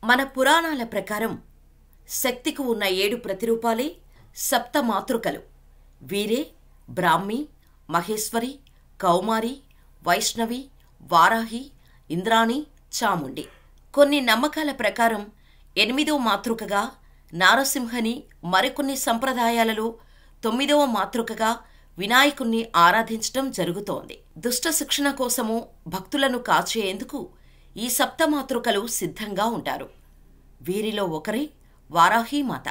మన పురాణాల ప్రకారం శక్తికి ఉన్న 7 ప్రతిరూపాలే సప్త మాతృకలు. వీరే బ్రాహ్మి, మహేశ్వరి, కౌమారి, వైష్ణవి, వారాహి, ఇంద్రాణి, చాముండి. కొన్ని నమ్మకాల ప్రకారం 8వ మాతృకగా నారసింహని, మరికొన్ని సంప్రదాయాలలో 9వ మాతృకగా వినాయకుణ్ణి ఆరాధించటం జరుగుతోంది. దుష్ట శిక్షణ కోసము భక్తులను కాచేందుకు ఈ సప్తమాతృకలు సిద్ధంగా ఉంటారు. వీరిలో ఒకరే వారాహీమాత.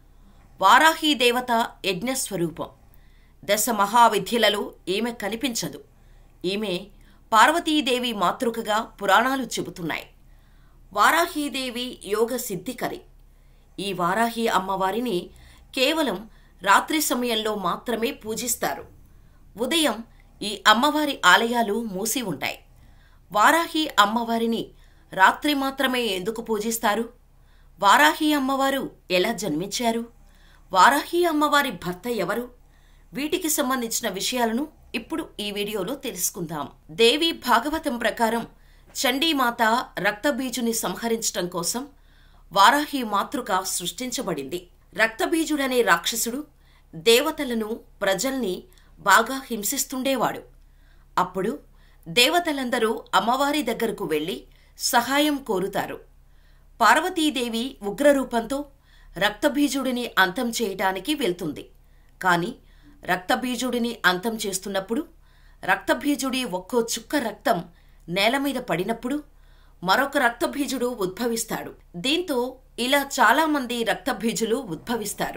వారాహీ దేవత యజ్ఞస్వరూపం. 10 మహావిద్యలలో ఈమె కనిపించదు. ఈమె పార్వతీదేవి మాతృకగా పురాణాలు చెబుతున్నాయి. వారాహీదేవి యోగ సిద్ధికరి. ఈ వారాహి అమ్మవారిని కేవలం రాత్రి సమయంలో మాత్రమే పూజిస్తారు. ఉదయం ఈ అమ్మవారి ఆలయాలు మూసి ఉంటాయి. వారాహి అమ్మవారిని రాత్రి మాత్రమే ఎందుకు పూజిస్తారు? వారాహి అమ్మవారు ఎలా జన్మించారు? వారాహి అమ్మవారి భర్త ఎవరు? వీటికి సంబంధించిన విషయాలను ఇప్పుడు ఈ వీడియోలో తెలుసుకుందాం. దేవి భాగవతం ప్రకారం చండీమాత రక్తబీజుని సంహరించటం కోసం వారాహి మాతృక సృష్టించబడింది. రక్తబీజుడనే రాక్షసుడు దేవతలను, ప్రజల్ని బాగా హింసిస్తుండేవాడు. అప్పుడు దేవతలందరూ అమ్మవారి దగ్గరకు వెళ్లి సహాయం కోరుతారు. పార్వతీదేవి ఉగ్రరూపంతో రక్తబీజుడిని అంతం చేయటానికి వెళ్తుంది. కాని రక్తబీజుడిని అంతం చేస్తున్నప్పుడు రక్తబీజుడి ఒక్కో చుక్క రక్తం నేలమీద పడినప్పుడు మరొక రక్తబీజుడు ఉద్భవిస్తాడు. దీంతో ఇలా చాలామంది రక్తబీజులు ఉద్భవిస్తారు.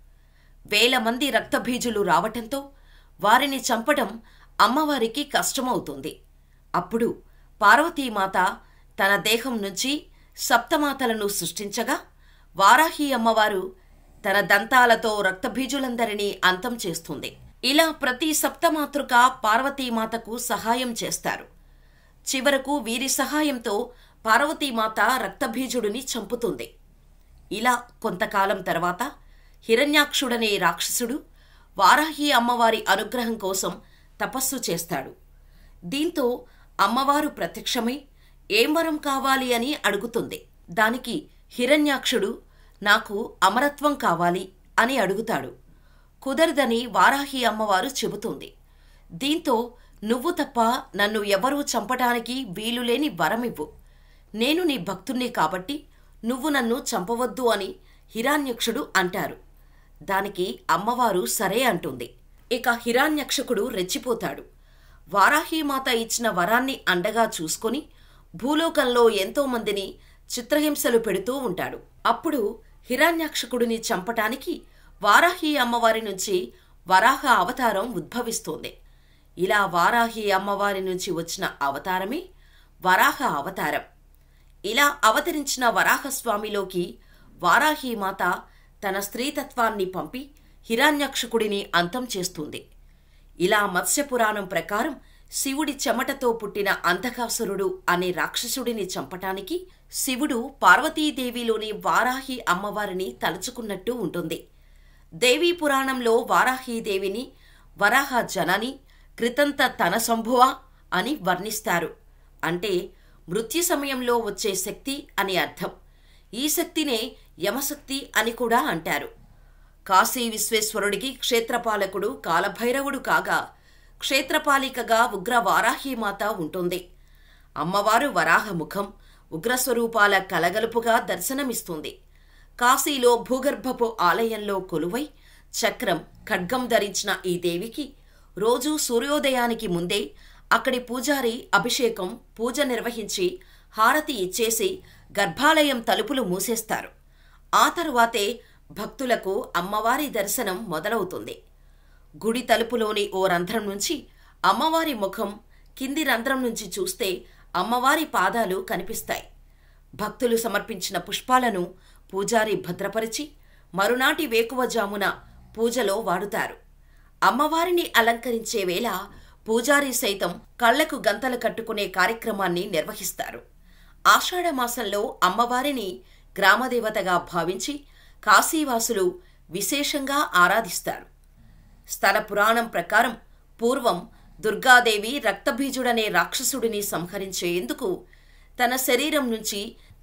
1000 మంది రక్తబీజులు రావటంతో వారిని చంపడం అమ్మవారికి కష్టమవుతుంది. అప్పుడు పార్వతీమాత తన దేహం నుంచి సప్తమాతలను సృష్టించగా వారాహి అమ్మవారు తన దంతాలతో రక్తబీజులందరినీ అంతం చేస్తుంది. ఇలా ప్రతి సప్తమాతృక పార్వతీమాతకు సహాయం చేస్తారు. చివరకు వీరి సహాయంతో పార్వతీమాత రక్తబీజుడిని చంపుతుంది. ఇలా కొంతకాలం తర్వాత హిరణ్యాక్షుడనే రాక్షసుడు వారాహి అమ్మవారి అనుగ్రహం కోసం తపస్సు చేస్తాడు. దీంతో అమ్మవారు ప్రత్యక్షమై ఏం వరం కావాలి అని అడుగుతుంది. దానికి హిరణ్యాక్షుడు నాకు అమరత్వం కావాలి అని అడుగుతాడు. కుదరదని వారాహి అమ్మవారు చెబుతుంది. దీంతో నువ్వు తప్ప నన్ను ఎవరూ చంపటానికి వీలులేని వరమివ్వు. నేను నీ భక్తుణ్ణి కాబట్టి నువ్వు నన్ను చంపవద్దు అని హిరణ్యాక్షుడు అంటారు. దానికి అమ్మవారు సరే అంటుంది. ఇక హిరణ్యాక్షకుడు రెచ్చిపోతాడు. వారాహీమాత ఇచ్చిన వరాన్ని అండగా చూసుకొని భూలోకంలో ఎంతో మందిని చిత్రహింసలు పెడుతూ ఉంటాడు. అప్పుడు హిరణ్యాక్షకుడిని చంపటానికి వారాహి అమ్మవారి నుంచి వరాహ అవతారం ఉద్భవిస్తోంది. ఇలా వారాహి అమ్మవారి నుంచి వచ్చిన అవతారమే వరాహ అవతారం. ఇలా అవతరించిన వరాహస్వామిలోకి వారాహీమాత తన స్త్రీతత్వాన్ని పంపి హిరణ్యాక్షకుడిని అంతం చేస్తుంది. ఇలా మత్స్యపురాణం ప్రకారం శివుడి చెమటతో పుట్టిన అంధకాసురుడు అనే రాక్షసుడిని చంపటానికి శివుడు పార్వతీదేవిలోని వారాహి అమ్మవారిని తలుచుకున్నట్టు ఉంటుంది. దేవీ పురాణంలో వారాహీదేవిని వరాహ జనని కృతంత తన సంభువ అని వర్ణిస్తారు. అంటే మృత్యు సమయంలో వచ్చే శక్తి అని అర్థం. ఈ శక్తినే యమశక్తి అని కూడా అంటారు. కాశీ విశ్వేశ్వరుడికి క్షేత్రపాలకుడు కాలభైరవుడు కాగా క్షేత్రపాలికగా ఉగ్ర వారాహీమాత ఉంటుంది. అమ్మవారు వరాహముఖం, ఉగ్రస్వరూపాల కలగలుపుగా దర్శనమిస్తుంది. కాశీలో భూగర్భపు ఆలయంలో కొలువై చక్రం, ఖడ్గం ధరించిన ఈ దేవికి రోజూ సూర్యోదయానికి ముందే అక్కడి పూజారి అభిషేకం, పూజ నిర్వహించి హారతి ఇచ్చేసి గర్భాలయం తలుపులు మూసేస్తారు. ఆ తరువాతే భక్తులకు అమ్మవారి దర్శనం మొదలవుతుంది. గుడి తలుపులోని ఓ రంధ్రం నుంచి అమ్మవారి ముఖం, కింది రంధ్రం నుంచి చూస్తే అమ్మవారి పాదాలు కనిపిస్తాయి. భక్తులు సమర్పించిన పుష్పాలను పూజారి భద్రపరిచి మరునాటి వేకువజామున పూజలో వాడుతారు. అమ్మవారిని అలంకరించే వేళ పూజారి సైతం కళ్లకు గంతలు కట్టుకునే కార్యక్రమాన్ని నిర్వహిస్తారు. ఆషాఢమాసంలో అమ్మవారిని గ్రామదేవతగా భావించి కాశీవాసులు విశేషంగా ఆరాధిస్తారు. స్థల పురాణం ప్రకారం పూర్వం దుర్గాదేవి రక్తబీజుడనే రాక్షసుడిని సంహరించేందుకు తన శరీరం నుంచి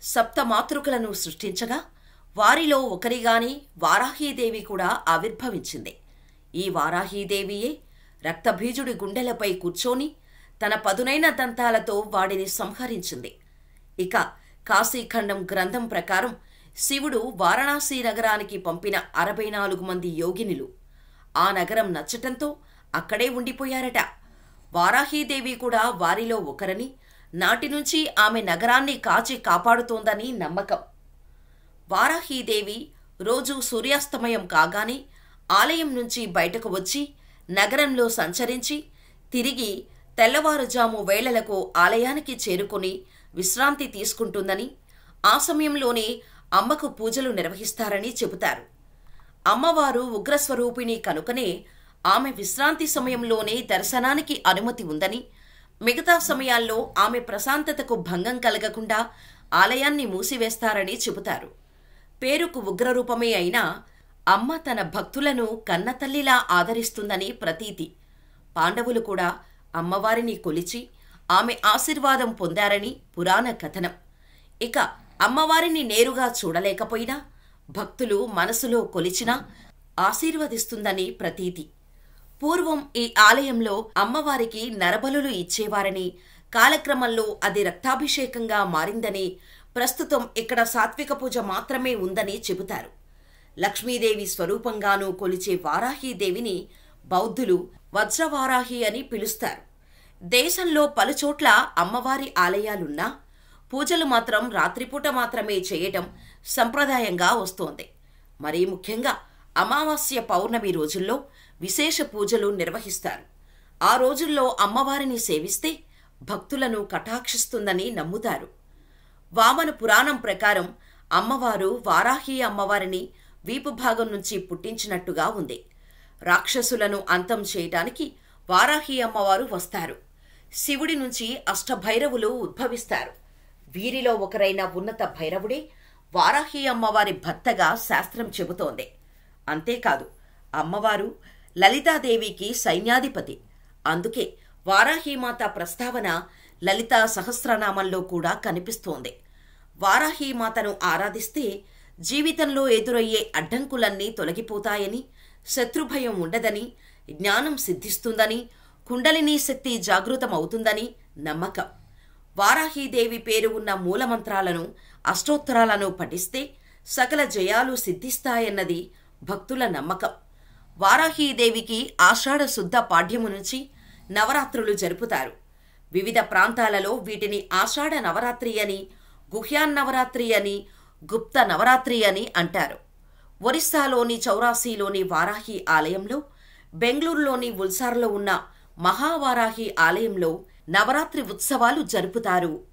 సప్తమాతృకలను సృష్టించగా వారిలో ఒకరిగానే వారాహీదేవి కూడా ఆవిర్భవించింది. ఈ వారాహీదేవియే రక్తబీజుడి గుండెలపై కూర్చొని తన పదునైన దంతాలతో వాడిని సంహరించింది. ఇక కాశీఖండం గ్రంథం ప్రకారం శివుడు వారణాసి నగరానికి పంపిన 64 మంది యోగినులు ఆ నగరం నచ్చటంతో అక్కడే ఉండిపోయారట. వారాహీదేవి కూడా వారిలో ఒకరని, నాటి నుంచి ఆమె నగరాన్ని కాచి కాపాడుతోందని నమ్మకం. వారాహీదేవి రోజూ సూర్యాస్తమయం కాగానే ఆలయం నుంచి బయటకు వచ్చి నగరంలో సంచరించి తిరిగి తెల్లవారుజాము వేళలకు ఆలయానికి చేరుకొని విశ్రాంతి తీసుకుంటుందని, ఆ సమయంలోనే అమ్మకు పూజలు నిర్వహిస్తారని చెబుతారు. అమ్మవారు ఉగ్రస్వరూపిణి కనుకనే ఆమె విశ్రాంతి సమయంలోనే దర్శనానికి అనుమతి ఉందని, మిగతా సమయాల్లో ఆమె ప్రశాంతతకు భంగం కలగకుండా ఆలయాన్ని మూసివేస్తారని చెబుతారు. పేరుకు ఉగ్రరూపమే అయినా అమ్మ తన భక్తులను కన్నతల్లిలా ఆదరిస్తుందని ప్రతీతి. పాండవులు కూడా అమ్మవారిని కొలిచి ఆమె ఆశీర్వాదం పొందారని పురాణ కథనం. ఇక అమ్మవారిని నేరుగా చూడలేకపోయినా భక్తులు మనసులో కొలిచినా ఆశీర్వదిస్తుందని ప్రతీతి. పూర్వం ఈ ఆలయంలో అమ్మవారికి నరబలులు ఇచ్చేవారని, కాలక్రమంలో అది రక్తాభిషేకంగా మారిందని, ప్రస్తుతం ఇక్కడ సాత్విక పూజ మాత్రమే ఉందని చెబుతారు. లక్ష్మీదేవి స్వరూపంగానూ కొలిచే వారాహీదేవిని బౌద్ధులు వజ్రవారాహి అని పిలుస్తారు. దేశంలో పలుచోట్ల అమ్మవారి ఆలయాలున్నా పూజలు మాత్రం రాత్రిపూట మాత్రమే చేయటం సంప్రదాయంగా వస్తోంది. మరీ ముఖ్యంగా అమావాస్య, పౌర్ణమి రోజుల్లో విశేష పూజలు నిర్వహిస్తారు. ఆ రోజుల్లో అమ్మవారిని సేవిస్తే భక్తులను కటాక్షిస్తుందని నమ్ముతారు. వామన పురాణం ప్రకారం అమ్మవారు వారాహి అమ్మవారిని వీపు భాగం నుంచి పుట్టించినట్టుగా ఉంది. రాక్షసులను అంతం చేయటానికి వారాహి అమ్మవారు వస్తారు. శివుడి నుంచి అష్టభైరవులు ఉద్భవిస్తారు. వీరిలో ఒకరైన ఉన్నత భైరవుడే వారాహి అమ్మవారి భర్తగా శాస్త్రం చెబుతోంది. అంతేకాదు, అమ్మవారు లలితాదేవికి సైన్యాధిపతి. అందుకే వారాహీమాత ప్రస్తావన లలితా సహస్రనామంలో కూడా కనిపిస్తోంది. వారాహీమాతను ఆరాధిస్తే జీవితంలో ఎదురయ్యే అడ్డంకులన్నీ తొలగిపోతాయని, శత్రుభయం ఉండదని, జ్ఞానం సిద్ధిస్తుందని, కుండలినీ శక్తి జాగృతమవుతుందని నమ్మకం. వారాహీదేవి పేరు ఉన్న మూలమంత్రాలను, అష్టోత్తరాలను పఠిస్తే సకల జయాలు సిద్ధిస్తాయన్నది భక్తుల నమ్మకం. వారాహీదేవికి ఆషాఢ శుద్ధ పాడ్యము నుంచి నవరాత్రులు జరుపుతారు. వివిధ ప్రాంతాలలో వీటిని ఆషాఢ నవరాత్రి అని, గుహ్యాన్నవరాత్రి అని, గుప్త నవరాత్రి అని అంటారు. ఒరిస్సాలోని చౌరాసీలోని వారాహి ఆలయంలో, బెంగళూరులోని ఉల్సార్లో ఉన్న మహావారాహి ఆలయంలో నవరాత్రి ఉత్సవాలు జరుపుతారు.